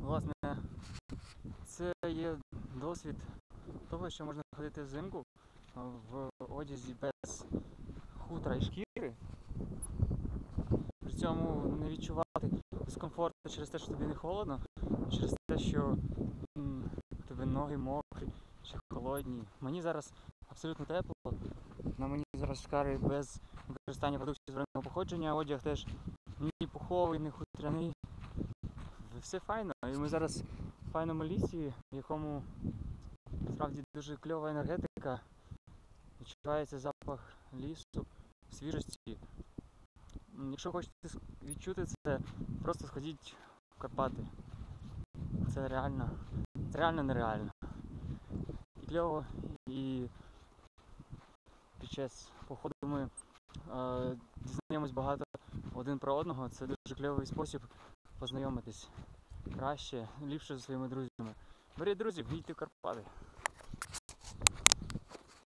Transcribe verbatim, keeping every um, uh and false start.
Власне, це є досвід того, що можна ходити взимку в одязі без хутра і шкіри, при цьому не відчувати дискомфорту через те, що тобі не холодно, через те, що м, у тебе ноги мокрі чи холодні. Мені зараз абсолютно тепло, на мені зараз шкари без використання продуктів тваринного походження, одяг теж ні пуховий, ні хутряний. Все файно. І ми зараз в файному лісі, в якому справді дуже кльова енергетика, відчувається запах лісу, свіжості. Якщо хочете відчути це, просто сходіть в Карпати. Це реально, це реально нереально. І кльово, і під час походу ми е, дізнаємось багато один про одного. Це дуже кльовий спосіб познайомитись краще, ліпше зі своїми друзями. Беріть друзів, їдьте в Карпати.